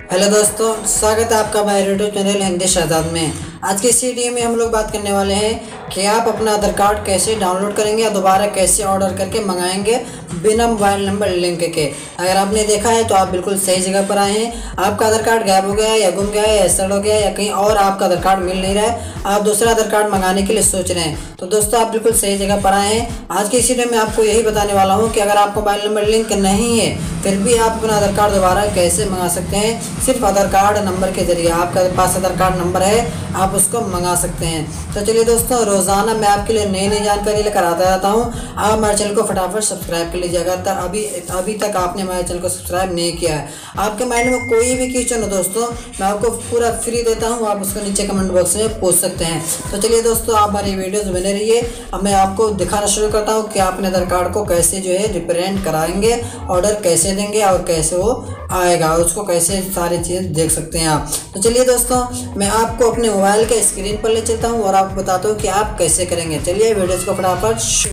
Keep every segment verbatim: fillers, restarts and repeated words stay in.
Hello दोस्तों, स्वागत है आपका हमारे यूट्यूब चैनल हिंदी शहजाद में। आज की इस वीडियो में हम लोग बात करने वाले हैं कि आप अपना आधार कार्ड कैसे डाउनलोड करेंगे या दोबारा कैसे ऑर्डर करके मंगाएंगे बिना मोबाइल नंबर लिंक के। अगर आपने देखा है तो आप बिल्कुल सही जगह पर आए हैं। आपका आधार कार्ड गायब हो गया है या गुम गया है या सड़ हो गया है या कहीं और आपका आधार कार्ड मिल नहीं रहा है, आप दूसरा आधार कार्ड मंगाने के लिए सोच रहे हैं, तो दोस्तों आप बिल्कुल सही जगह पर आए हैं। आज की इस वीडियो में आपको यही बताने वाला हूँ कि अगर आपका मोबाइल नंबर लिंक नहीं है फिर भी आप अपना आधार कार्ड दोबारा कैसे मंगा सकते हैं। सिर्फ आधार कार्ड नंबर के जरिए, आपका पास आधार कार्ड नंबर है आप उसको मंगा सकते हैं। तो चलिए दोस्तों, रोज़ाना मैं आपके लिए नई नई जानकारी लेकर आता रहता हूँ। आप हमारे चैनल को फटाफट सब्सक्राइब कर लीजिएगा। अभी अभी तक आपने हमारे चैनल को सब्सक्राइब नहीं किया है। आपके माइंड में कोई भी क्वेश्चन हो दोस्तों, मैं आपको पूरा फ्री देता हूँ, आप उसको नीचे कमेंट बॉक्स में पूछ सकते हैं। तो चलिए दोस्तों, आप हमारी वीडियोस बने रहिए। अब मैं आपको दिखाना शुरू करता हूँ कि आप अपने आधार कार्ड को कैसे जो है रिप्रेजेंट कराएंगे, ऑर्डर कैसे देंगे और कैसे वो आएगा और उसको कैसे सारी चीज़ें देख सकते हैं आप। तो चलिए दोस्तों, मैं आपको अपने मोबाइल के स्क्रीन पर ले चलता हूँ और आपको बताता हूँ कि आप कैसे करेंगे। चलिए वीडियोस को फटाफट।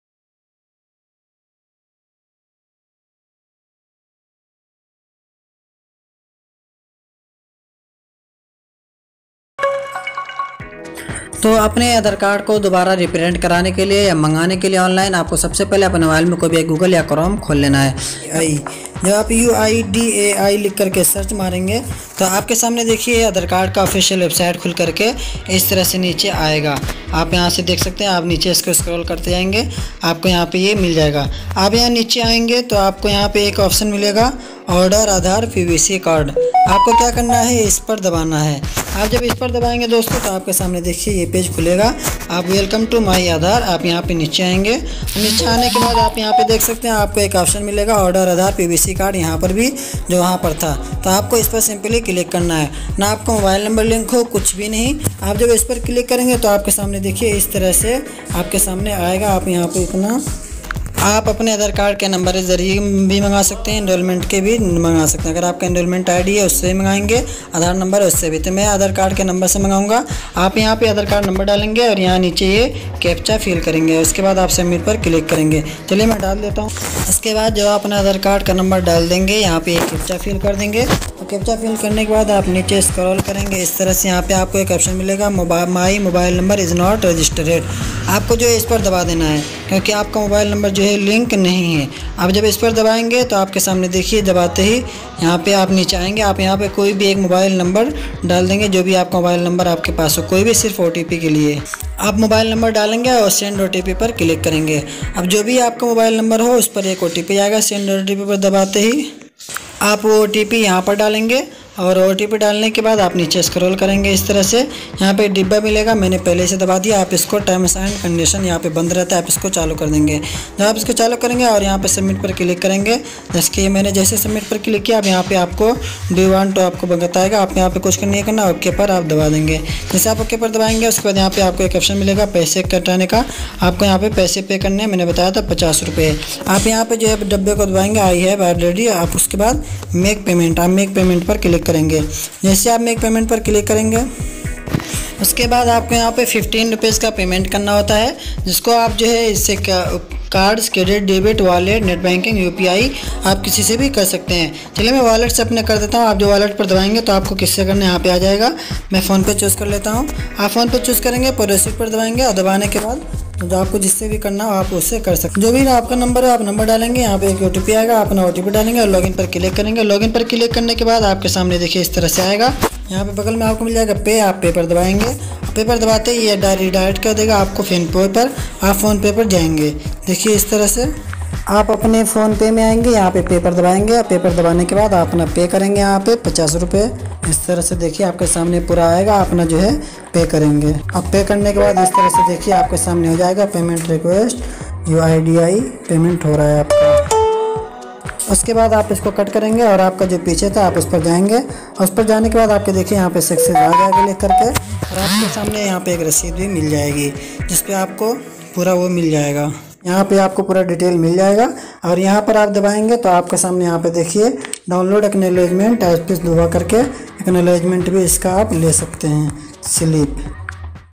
तो अपने आधार कार्ड को दोबारा रिप्रेजेंट कराने के लिए या मंगाने के लिए ऑनलाइन आपको सबसे पहले अपने मोबाइल में कोई भी गूगल या क्रोम खोल लेना है। आई जब आप यू आई डी ए आई लिख करके सर्च मारेंगे तो आपके सामने देखिए आधार कार्ड का ऑफिशियल वेबसाइट खुल करके इस तरह से नीचे आएगा। आप यहाँ से देख सकते हैं, आप नीचे इसको स्क्रॉल करते जाएंगे, आपको यहाँ पे ये मिल जाएगा। आप यहाँ नीचे आएंगे तो आपको यहाँ पे एक ऑप्शन मिलेगा order Aadhaar P V C card. आपको क्या करना है, इस पर दबाना है। आप जब इस पर दबाएंगे दोस्तों तो आपके सामने देखिए ये पेज खुलेगा। आप वेलकम टू माई आधार, आप यहाँ पे नीचे आएंगे। नीचे आने के बाद आप यहाँ पे देख सकते हैं आपको एक ऑप्शन मिलेगा order Aadhaar P V C card, यहाँ पर भी जो वहाँ पर था। तो आपको इस पर सिंपली क्लिक करना है। ना आपको मोबाइल नंबर लिंक हो, कुछ भी नहीं। आप जब इस पर क्लिक करेंगे तो आपके सामने देखिए इस तरह से आपके सामने आएगा। आप यहाँ पर इतना आप अपने आधार कार्ड के नंबर के ज़रिए भी मंगा सकते हैं, एनरोलमेंट के भी मंगा सकते हैं। अगर आपका एनरोलमेंट आईडी है उससे भी मंगाएंगे, आधार नंबर है उससे भी। तो मैं आधार कार्ड के नंबर से मंगाऊंगा। आप यहाँ पे आधार कार्ड नंबर डालेंगे और यहाँ नीचे ये कैप्चा फिल करेंगे। उसके बाद आप सबमिट पर क्लिक करेंगे। चलिए मैं डाल देता हूँ। उसके बाद जब आप अपना आधार कार्ड का नंबर डाल देंगे, यहाँ पर एक कैप्चा फिल कर देंगे। और कैप्चा फिल करने के बाद आप नीचे स्क्रॉल करेंगे इस तरह से। यहाँ पर आपको एक ऑप्शन मिलेगा mobile my mobile number is not registered. आपको जो है इस पर दबा देना है क्योंकि आपका मोबाइल नंबर जो है लिंक नहीं है। आप जब इस पर दबाएंगे तो आपके सामने देखिए दबाते ही यहाँ पे आप नीचे आएंगे। आप यहाँ पे कोई भी एक मोबाइल नंबर डाल देंगे, जो भी आपका मोबाइल नंबर आपके पास हो, कोई भी, सिर्फ ओ टी पी के लिए। आप मोबाइल नंबर डालेंगे और सेंड ओ टी पी पर क्लिक करेंगे। अब जो भी आपका मोबाइल नंबर हो उस पर एक ओ टी पी आएगा। सेंड ओ टी पी पर दबाते ही आप वो ओ टी पी यहाँ पर डालेंगे और ओ टी पी डालने के बाद आप नीचे स्क्रॉल करेंगे इस तरह से। यहाँ पे डिब्बा मिलेगा, मैंने पहले से दबा दिया। आप इसको टर्म्स एंड कंडीशन यहाँ पे बंद रहता है, आप इसको चालू कर देंगे। जब आप इसको चालू करेंगे और यहाँ पे सबमिट पर क्लिक करेंगे, जैसे कि मैंने जैसे सबमिट पर क्लिक किया, अब यहाँ पे आपको डू वांट तो आपको बताएगा। आप यहाँ पे कुछ नहीं करना, ओके पर आप दबा देंगे। जैसे आप ओके पर दबाएंगे उसके बाद यहाँ पे आपको एक ऑप्शन मिलेगा पैसे कटाने का। आपको यहाँ पे पैसे पे करने हैं, मैंने बताया था पचास रुपये। आप यहाँ पे जो है डब्बे को दबाएंगे आई हैव ऑलरेडी। आप उसके बाद मेक पेमेंट, आप मेक पेमेंट पर क्लिक करेंगे। जैसे आप मेक पेमेंट पर क्लिक करेंगे उसके बाद आपको यहाँ पे फिफ्टीन रुपीज़ का पेमेंट करना होता है, जिसको आप जो है इससे cards, credit, debit, wallet, net banking, U P I आप किसी से भी कर सकते हैं। चलिए मैं वॉलेट से अपने कर देता हूँ। आप जो वॉलेट पर दबाएंगे तो आपको किससे करना है यहाँ पे आ जाएगा। मैं फ़ोन पे चूज़ कर लेता हूँ। आप फ़ोन पे चूज़ करेंगे, प्रोसीड पर दबाएंगे और दबाने के बाद जो आपको जिससे भी करना हो आप उससे कर सकते हैं। जो भी आपका नंबर है आप नंबर डालेंगे, यहाँ पे एक ओ टी पी आएगा, अपना ओ टी पी डालेंगे और लॉगिन पर क्लिक करेंगे। लॉगिन पर क्लिक करने के बाद आपके सामने देखिए इस तरह से आएगा। यहाँ पे बगल में आपको मिल जाएगा पे, आप पे पर दबाएंगे। पे पर दबाते ही ये डायरेक्ट कर देगा आपको फ़ोन पे पर। आप फ़ोन पे पर जाएंगे, देखिए इस तरह से आप अपने फ़ोन पे में आएंगे, यहाँ पे पे पर दबाएंगे। पे पर दबाने के बाद आप अपना पे करेंगे यहाँ पे पचास रुपये। इस तरह से देखिए आपके सामने पूरा आएगा, अपना जो है पे करेंगे। अब पे करने के बाद इस तरह से देखिए आपके सामने हो जाएगा payment request U I D I payment हो रहा है आपका। उसके बाद आप इसको कट करेंगे और आपका जो पीछे था आप उस पर जाएंगे। और उस पर जाने के बाद आपके देखिए यहाँ पे सक्सेस आ जाएगा लिख करके, और आपके सामने यहाँ पे एक रसीद भी मिल जाएगी जिस पे आपको पूरा वो मिल जाएगा। यहाँ पे आपको पूरा डिटेल मिल जाएगा और यहाँ पर आप दबाएंगे तो आपके सामने यहाँ पे देखिए डाउनलोड एक्नॉलेजमेंट एज पे दबा करके एक्नॉलेजमेंट भी इसका आप ले सकते हैं स्लिप।